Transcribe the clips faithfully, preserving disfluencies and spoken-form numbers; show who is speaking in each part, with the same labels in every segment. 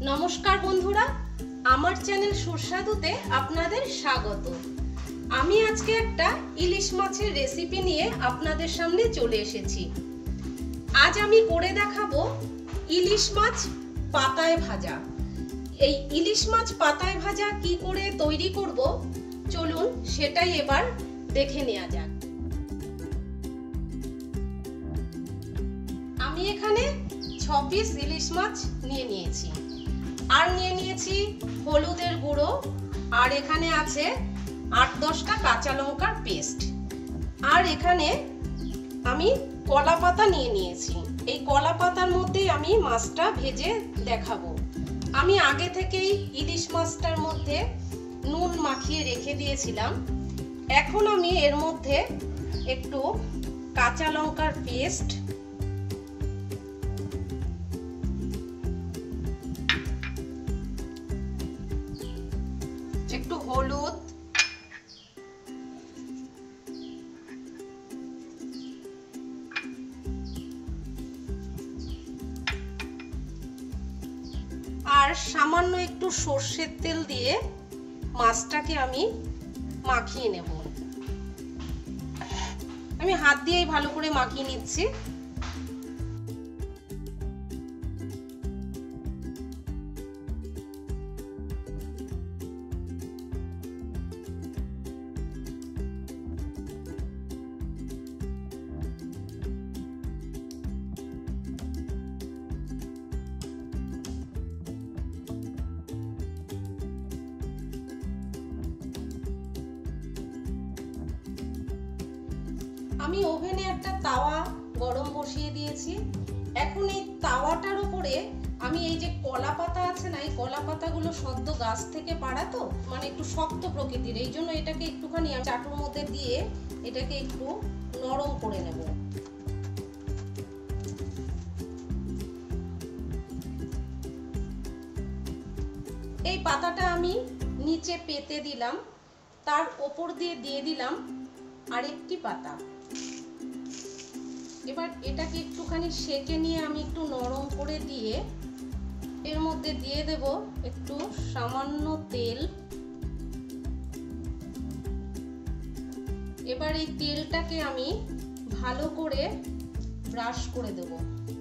Speaker 1: নমস্কার বন্ধুরা, আমার চ্যানেল সুস্বাদুতে আপনাদের স্বাগত। আমি আজকে একটা ইলিশ মাছের রেসিপি নিয়ে আপনাদের সামনে চলে এসেছি। আজ আমি করে দেখাবো ইলিশ মাছ পাতায় ভাজা। এই ইলিশ মাছ পাতায় ভাজা কি করে তৈরি করব, চলুন সেটাই এবার দেখে নেওয়া যাক। আমি এখানে ছ পিস ইলিশ মাছ নিয়ে নিয়েছি, আর নিয়ে নিয়েছি হলুদের গুঁড়ো, আর এখানে আছে আট দশটা কাঁচা লঙ্কার পেস্ট, আর এখানে আমি কলা পাতা নিয়ে নিয়েছি। এই কলা পাতার মধ্যে আমি মাছটা ভেজে দেখাবো। আমি আগে থেকেই ইলিশ মাছটার মধ্যে নুন মাখিয়ে রেখে দিয়েছিলাম। এখন আমি এর মধ্যে একটু কাঁচা লঙ্কার পেস্ট, একটু হলুদ, আর সামান্য একটু সর্ষের তেল দিয়ে মাছটাকে আমি মাখিয়ে নেব। আমি হাত দিয়েই ভালো করে মাখিয়ে নিচ্ছি। আমি ওভেনে একটা তাওয়া গরম বসিয়ে দিয়েছি। এখন এই তাওয়াটার উপরে আমি এই যে কলা পাতা আছে না, এই কলা পাতাগুলো সদ্য গাছ থেকে পাড়া, তো মানে একটু শক্ত প্রকৃতির, এই জন্য এটাকে একটুখানি চাটুর মধ্যে দিয়ে এটাকে একটু নরম করে নেব। এই পাতাটা আমি নিচে পেতে দিলাম, তার ওপর দিয়ে দিয়ে দিলাম আরেকটি পাতা। এবার এটাকে একটুখানি সেকে নিয়ে আমি একটু নরম করে দিয়ে এর মধ্যে দিয়ে দেব একটু সামান্য তেল। এবার এই তেলটাকে আমি ভালো করে ব্রাশ করে দেব।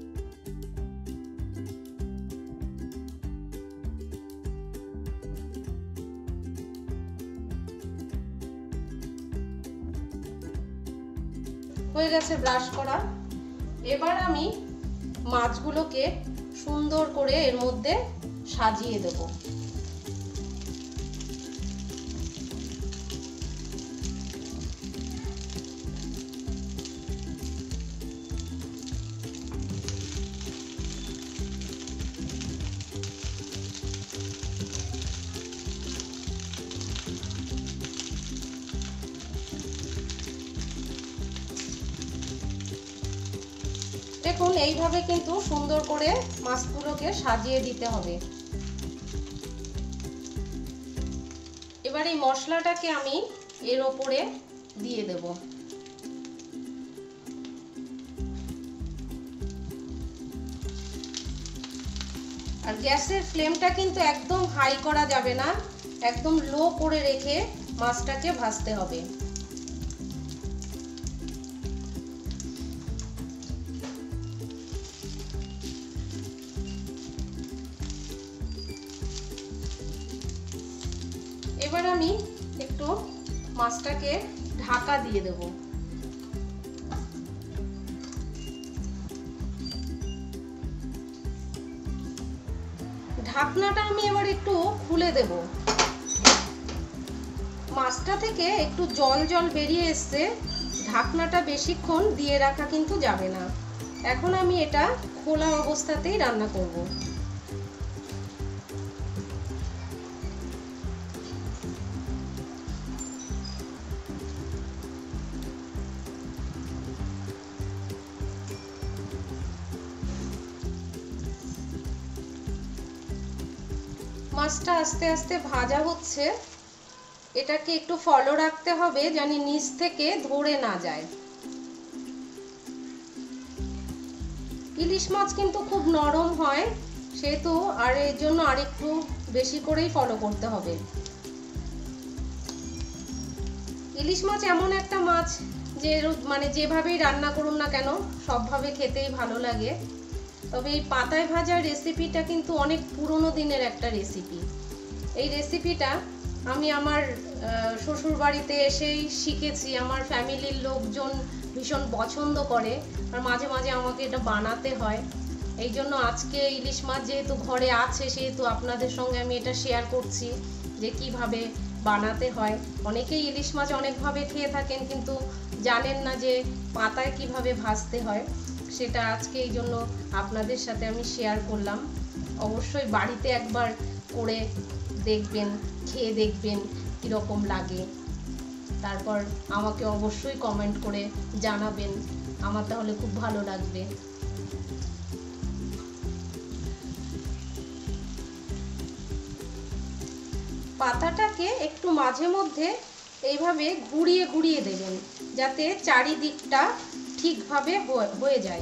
Speaker 1: হয়ে গেছে ব্রাশ করা। এবার আমি মাছগুলোকে সুন্দর করে এর মধ্যে সাজিয়ে দেব। দেখুন, এইভাবে কিন্তু সুন্দর করে মাছগুলোকে সাজিয়ে দিতে হবে। এবার এই মশলাটাকে আমি এর ওপরে দিয়ে দেব। আর গ্যাসের ফ্লেমটা কিন্তু একদম হাই করা যাবে না, একদম লো করে রেখে মাছটাকে ভাজতে হবে। এবার আমি একটু মাছটাকে ঢাকা দিয়ে দেব। ঢাকনাটা আমি এবার একটু খুলে দেব। মাছটা থেকে একটু জল জল বেরিয়ে এসছে, ঢাকনাটা বেশিক্ষণ দিয়ে রাখা কিন্তু যাবে না। এখন আমি এটা খোলা অবস্থাতেই রান্না করব। মাছটা আস্তে আস্তে ভাজা হচ্ছে, এটাকে একটু ফলো রাখতে হবে যেন নিচ থেকে ধরে না যায়। ইলিশ মাছ কিন্তু খুব নরম হয়, সেহেতু আর এর জন্য আরেকটু বেশি করেই ফলো করতে হবে। ইলিশ মাছ এমন একটা মাছ যে মানে যেভাবেই রান্না করুন না কেন সবভাবে খেতেই ভালো লাগে। তবে এই পাতায় ভাজার রেসিপিটা কিন্তু অনেক পুরনো দিনের একটা রেসিপি। এই রেসিপিটা আমি আমার শ্বশুর বাড়িতে এসেই শিখেছি। আমার ফ্যামিলির লোকজন ভীষণ পছন্দ করে আর মাঝে মাঝে আমাকে এটা বানাতে হয়। এই জন্য আজকে ইলিশ মাছ যেহেতু ঘরে আছে সেহেতু আপনাদের সঙ্গে আমি এটা শেয়ার করছি যে কিভাবে বানাতে হয়। অনেকেই ইলিশ মাছ অনেকভাবে খেয়ে থাকেন কিন্তু জানেন না যে পাতায় কিভাবে ভাজতে হয়। সেটা আজকে এই জন্য আপনাদের সাথে আমি শেয়ার করলাম। অবশ্যই বাড়িতে একবার করে দেখবেন, খেয়ে দেখবেন কীরকম লাগে। তারপর আমাকে অবশ্যই কমেন্ট করে জানাবেন, আমার তাহলে খুব ভালো লাগবে। পাতাটাকে একটু মাঝে মধ্যে এইভাবে ঘুরিয়ে ঘুরিয়ে দেবেন যাতে চারিদিকটা ঠিকভাবে হয়ে যায়।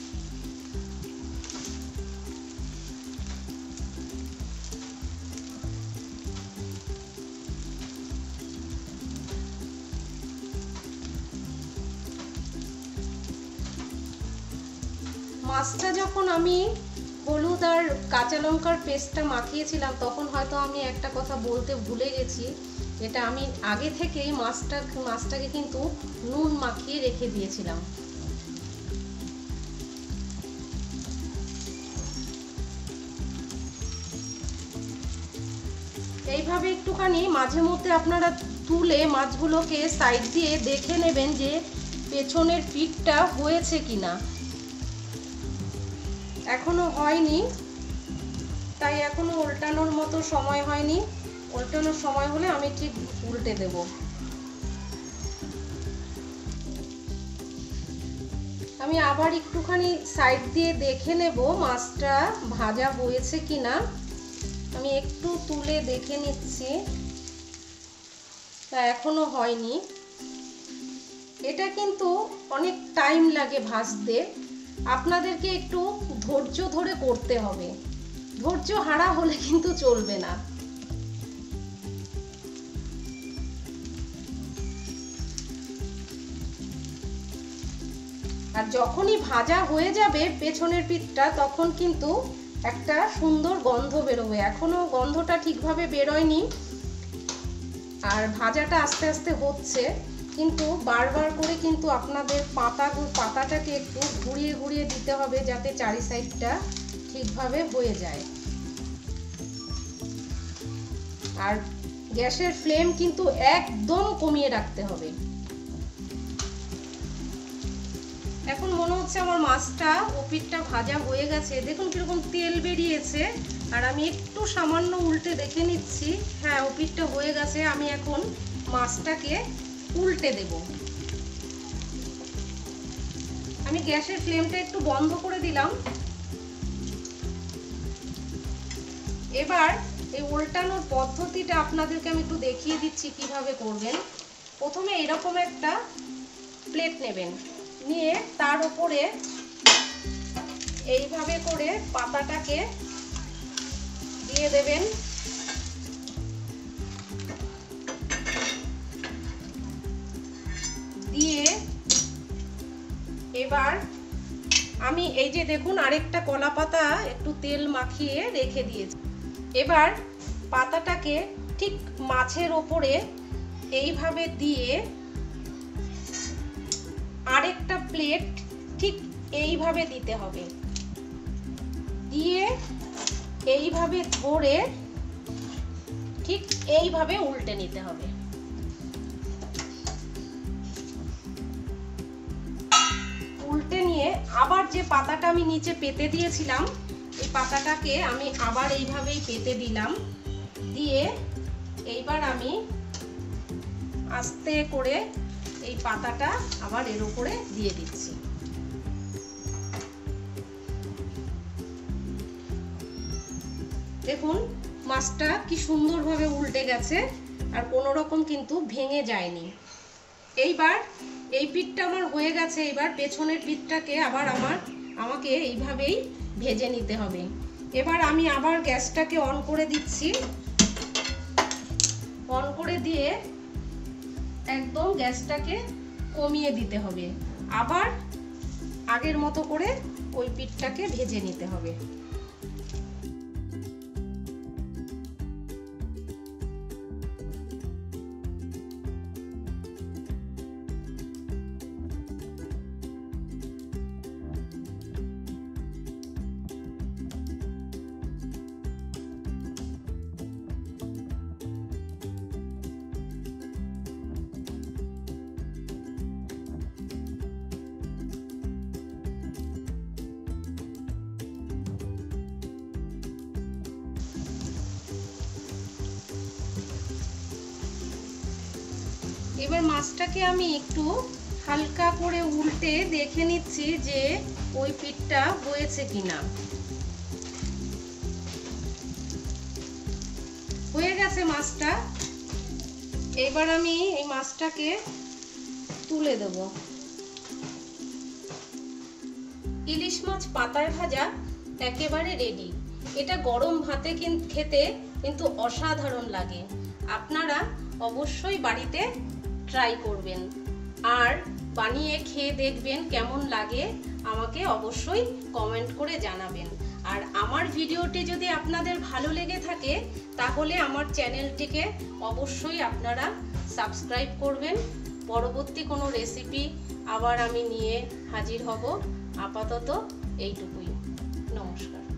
Speaker 1: মাছটা যখন আমি হলুদ আর কাঁচা লঙ্কার পেস্টটা মাখিয়েছিলাম তখন হয়তো আমি একটা কথা বলতে ভুলে গেছি। এটা আমি আগে থেকেই মাছটা মাছটাকে কিন্তু নুন মাখিয়ে রেখে দিয়েছিলাম। এইভাবে একটুখানি মাঝে মধ্যে আপনারা তুলে মাছগুলোকে সাইড দিয়ে দেখে নেবেন যে পেছনের পিঠটা হয়েছে কিনা। এখনো হয়নি তাই এখনো উল্টানোর মতো সময় হয়নি। উল্টানোর সময় হলে আমি ঠিক উল্টে দেব। আমি আবার একটুখানি সাইড দিয়ে দেখে নেব মাছটা ভাজা হয়েছে কিনা। আমি একটু তুলে দেখে নিচ্ছি, তা এখনো হয়নি। এটা কিন্তু অনেক টাইম লাগে ভাজতে, আপনাদেরকে একটু ধৈর্য ধরে করতে হবে। ধৈর্য হারা হলে কিন্তু চলবে না। আর যখনই ভাজা হয়ে যাবে পেছনের পিঠটা তখন কিন্তু একটা সুন্দর গন্ধ বেরোবে। এখনো গন্ধটা ঠিকভাবে বেরোয়নি আর ভাজাটা আস্তে আস্তে হচ্ছে, কিন্তু বারবার করে কিন্তু আপনাদের পাতা পাতাটাকে একটু ঘুরিয়ে ঘুরিয়ে দিতে হবে যাতে চারি সাইডটা ঠিকভাবে হয়ে যায়। আর গ্যাসের ফ্লেম কিন্তু একদম কমিয়ে রাখতে হবে। এখন মনে হচ্ছে আমার মাছটা ও পিঠটা ভাজা হয়ে গেছে। দেখুন কিরকম তেল বেরিয়েছে। আর আমি একটু সামান্য উল্টে দেখে নিচ্ছি, হ্যাঁ ও পিঠটা হয়ে গেছে। আমি এখন মাছটাকে উল্টে দেব। আমি গ্যাসের ফ্লেমটা একটু বন্ধ করে দিলাম। এবার এই উল্টানোর পদ্ধতিটা আপনাদেরকে আমি একটু দেখিয়ে দিচ্ছি কিভাবে করবেন। প্রথমে এরকম একটা প্লেট নেবেন, নিয়ে তার উপরে এইভাবে করে পাতাটাকে দিয়ে দেবেন। দিয়ে এবার আমি এই যে দেখুন আরেকটা কলা পাতা একটু তেল মাখিয়ে রেখে দিয়েছি। এবার পাতাটাকে ঠিক মাছের ওপরে এইভাবে দিয়ে আরেকটা প্লেট ঠিক এইভাবে দিতে হবে। দিয়ে এইভাবে ধরে ঠিক এইভাবে উল্টে নিতে হবে। উল্টে নিয়ে আবার যে পাতাটা আমি নিচে পেতে দিয়েছিলাম এই পাতাটাকে আমি আবার এইভাবেই পেতে দিলাম। দিয়ে এইবার আমি আস্তে করে এই পাতাটা আবার এর উপরে দিয়ে দিচ্ছি। দেখুন মাছটা কি সুন্দরভাবে উল্টে গেছে আর কোনো রকম কিন্তু ভেঙে যায়নি। এইবার এই পিঠটা আমার হয়ে গেছে। এবার পেছনের পিঠটাকে আবার আমার আমাকে এইভাবেই ভেজে নিতে হবে। এবার আমি আবার গ্যাসটাকে অন করে দিচ্ছি। অন করে দিয়ে একদম গ্যাসটাকে কমিয়ে দিতে হবে। আবার আগের মতো করে ওই পিঠটাকে ভেজে নিতে হবে। এবার মাছটাকে আমি একটু হালকা করে উল্টে দেখে নিচ্ছি যে ওই পিঠটা হয়েছে কিনা। হয়ে গেছে মাছটা। এবার আমি এই মাছটাকে তুলে দেব। ইলিশ মাছ পাতায় ভাজা একেবারে রেডি। এটা গরম ভাতে খেতে কিন্তু অসাধারণ লাগে। আপনারা অবশ্যই বাড়িতে ট্রাই করবেন আর বানিয়ে খেয়ে দেখবেন কেমন লাগে, আমাকে অবশ্যই কমেন্ট করে জানাবেন। আর আমার ভিডিওটি যদি আপনাদের ভালো লেগে থাকে তাহলে আমার চ্যানেলটিকে অবশ্যই আপনারা সাবস্ক্রাইব করবেন। পরবর্তী কোনো রেসিপি আবার আমি নিয়ে হাজির হব। আপাতত এইটুকুই। নমস্কার।